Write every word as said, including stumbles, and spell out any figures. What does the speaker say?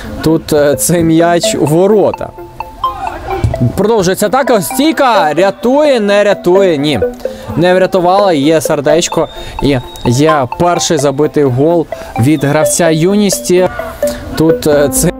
Тут цей м'яч у ворота. Продовжується атака. Стійка рятує, не рятує. Ні. Не врятувала, є сердечко. І є перший забитий гол від гравця Юності. Тут це